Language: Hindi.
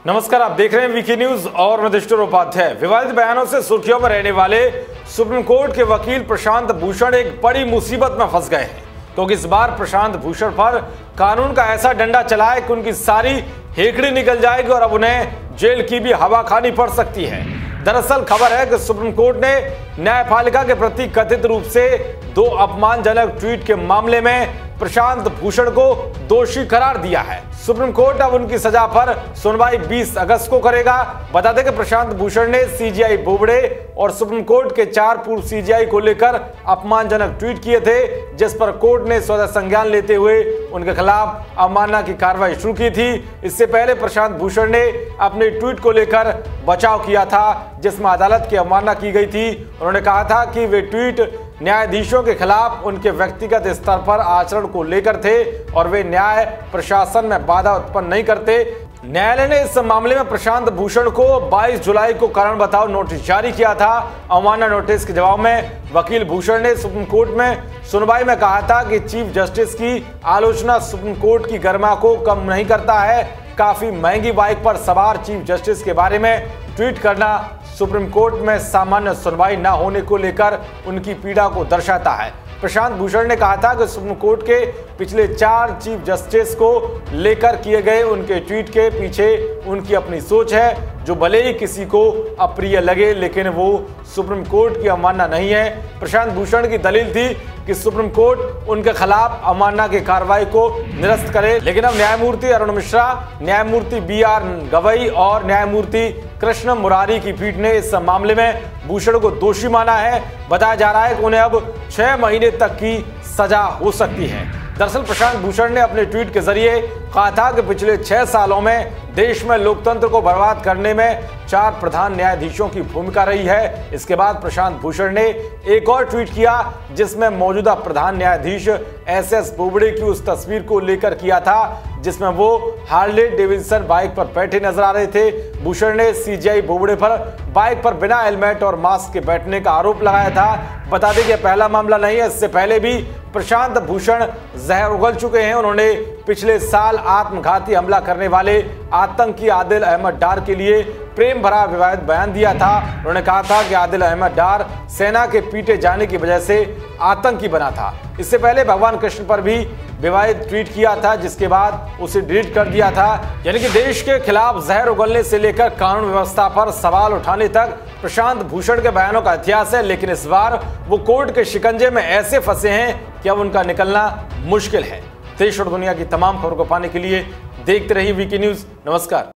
नमस्कार, आप देख रहे हैं वीके न्यूज और मैं दृष्टि उपाध्याय। विवादित बयानों से सुर्खियों में रहने वाले सुप्रीम कोर्ट के वकील प्रशांत भूषण एक बड़ी मुसीबत में फंस गए हैं, क्योंकि इस बार प्रशांत भूषण पर कानून का ऐसा डंडा चला है कि उनकी सारी हेकड़ी निकल जाएगी और अब उन्हें जेल की भी हवा खानी पड़ सकती है। दरअसल खबर है कि सुप्रीम कोर्ट ने न्यायपालिका के प्रति कथित रूप से 2 अपमानजनक ट्वीट के मामले में प्रशांत भूषण को दोषी करार दिया है। सुप्रीम कोर्ट अब उनकी सजा पर सुनवाई 20 अगस्त को करेगा। बता दें कि प्रशांत भूषण ने सीजीआई बोबड़े और सुप्रीम कोर्ट के 4 पूर्व सीजीआई को लेकर अपमानजनक ट्वीट किए थे, जिस पर कोर्ट ने स्वतः संज्ञान लेते हुए उनके खिलाफ अवमानना की कार्रवाई शुरू की थी। इससे पहले प्रशांत भूषण ने अपने ट्वीट को लेकर बचाव किया था, जिसमें अदालत की अवमानना की गई थी। उन्होंने कहा था कि वे ट्वीट न्यायाधीशों के खिलाफ उनके व्यक्तिगत स्तर पर आचरण को लेकर थे और वे न्याय प्रशासन में बाधा उत्पन्न नहीं करते। न्यायालय ने इस मामले में प्रशांत भूषण को 22 जुलाई को कारण बताओ नोटिस जारी किया था। अवमानना नोटिस के जवाब में वकील भूषण ने सुप्रीम कोर्ट में सुनवाई में कहा था कि चीफ जस्टिस की आलोचना सुप्रीम कोर्ट की गरिमा को कम नहीं करता है। काफी महंगी बाइक पर सवार चीफ जस्टिस के बारे में ट्वीट करना सुप्रीम कोर्ट में सामान्य सुनवाई न होने को लेकर उनकी पीड़ा को दर्शाता है। प्रशांत भूषण ने कहा था कि सुप्रीम कोर्ट के पिछले 4 चीफ जस्टिस को लेकर किए गए उनके ट्वीट के पीछे उनकी अपनी सोच है, जो भले ही किसी को अप्रिय लगे, लेकिन वो सुप्रीम कोर्ट की अवमानना नहीं है। प्रशांत भूषण की दलील थी कि सुप्रीम कोर्ट उनके खिलाफ अवमानना की कार्रवाई को निरस्त करे, लेकिन अब न्यायमूर्ति अरुण मिश्रा, न्यायमूर्ति BR गवई और न्यायमूर्ति कृष्ण मुरारी की पीठ ने इस मामले में भूषण को दोषी माना है। बताया जा रहा है कि उन्हें अब 6 महीने तक की सजा हो सकती है। दरअसल प्रशांत भूषण ने अपने ट्वीट के जरिए कहा था कि पिछले 6 सालों में देश में लोकतंत्र को बर्बाद करने में 4 प्रधान न्यायाधीशों की भूमिका रही है। इसके बाद प्रशांत भूषण ने एक और ट्वीट किया, जिसमें मौजूदा प्रधान न्यायाधीश SS बोबड़े की उस तस्वीर को लेकर किया था, जिसमें वो हार्ले डेविडसन बाइक पर बैठे नजर आ रहे थे। भूषण ने सीजीआई बोबड़े पर बाइक पर बिना हेलमेट और मास्क के बैठने का आरोप लगाया था। बता दें कि पहला मामला नहीं है, इससे पहले भी प्रशांत भूषण जहर उगल चुके हैं। उन्होंने पिछले साल आत्मघाती हमला करने वाले आतंकी आदिल अहमद डार के लिए प्रेम भरा विवादित बयान दिया था। उन्होंने कहा था कि आदिल अहमद डार सेना के पीटे जाने की वजह से आतंकी बना था। इससे पहले भगवान कृष्ण पर भी विवादित ट्वीट किया था, जिसके बाद उसे डिलीट कर दिया था। यानी कि देश के खिलाफ जहर उगलने से लेकर कानून व्यवस्था पर सवाल उठाने तक प्रशांत भूषण के बयानों का इतिहास है, लेकिन इस बार वो कोर्ट के शिकंजे में ऐसे फंसे हैं कि अब उनका निकलना मुश्किल है। देश और दुनिया की तमाम खबरों को पाने के लिए देखते रहिए वीके न्यूज। नमस्कार।